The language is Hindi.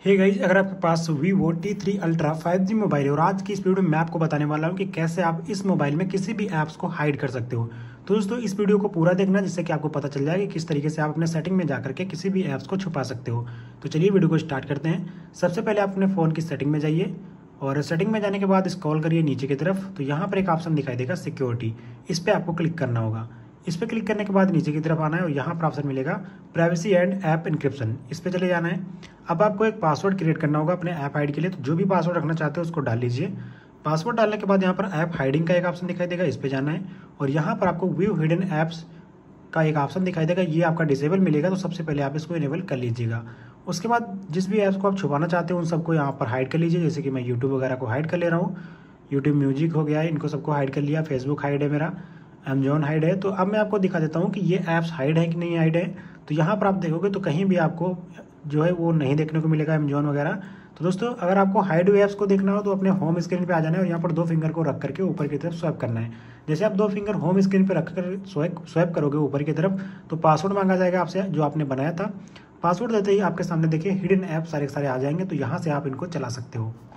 हे गाइस, अगर आपके पास Vivo T3 Ultra 5G mobile है और आज की इस वीडियो में मैं आपको बताने वाला हूं कि कैसे आप इस मोबाइल में किसी भी ऐप्स को हाइड कर सकते हो। तो दोस्तों इस वीडियो को पूरा देखना जिससे कि आपको पता चल जाए कि किस तरीके से आप अपने सेटिंग में जाकर के किसी भी ऐप्स को छुपा सकते हो। तो चलिए वीडियो को स्टार्ट करते हैं। सबसे पहले आप अपने फ़ोन की सेटिंग में जाइए और सेटिंग में जाने के बाद स्क्रॉल करिए नीचे की तरफ, तो यहाँ पर एक ऑप्शन दिखाई देगा सिक्योरिटी। इस पर आपको क्लिक करना होगा। इस पर क्लिक करने के बाद नीचे की तरफ आना है और यहाँ पर ऑप्शन मिलेगा प्राइवेसी एंड ऐप इनक्रिप्शन। इस पर चले जाना है। अब आपको एक पासवर्ड क्रिएट करना होगा अपने ऐप हाइड के लिए, तो जो भी पासवर्ड रखना चाहते हो उसको डाल लीजिए। पासवर्ड डालने के बाद यहाँ पर ऐप हाइडिंग का एक ऑप्शन दिखाई देगा, इस पर जाना है और यहाँ पर आपको व्यू हिडन ऐप्स का एक ऑप्शन दिखाई देगा। ये आपका डिसेबल मिलेगा, तो सबसे पहले आप इसको इनेबल कर लीजिएगा। उसके बाद जिस भी ऐप्स को आप छुपाना चाहते हो उन सबको यहाँ पर हाइड कर लीजिए। जैसे कि मैं यूट्यूब वगैरह को हाइड कर ले रहा हूँ, यूट्यूब म्यूजिक हो गया है, इनको सबको हाइड कर लिया। फेसबुक हाइड है मेरा, अमेजॉन हाइड है। तो अब मैं आपको दिखा देता हूँ कि ये ऐप्स हाइड है कि नहीं हाइड है। तो यहाँ पर आप देखोगे तो कहीं भी आपको जो है वो नहीं देखने को मिलेगा अमेजॉन वगैरह। तो दोस्तों अगर आपको हाइड हुए ऐप्स को देखना हो तो अपने होम स्क्रीन पे आ जाना है और यहाँ पर दो फिंगर को रख करके ऊपर की तरफ स्वैप करना है। जैसे आप दो फिंगर होम स्क्रीन पे रख कर स्वैप करोगे ऊपर की तरफ तो पासवर्ड मांगा जाएगा आपसे जो आपने बनाया था। पासवर्ड देते ही आपके सामने देखिए हिडन ऐप सारे आ जाएंगे, तो यहाँ से आप इनको चला सकते हो।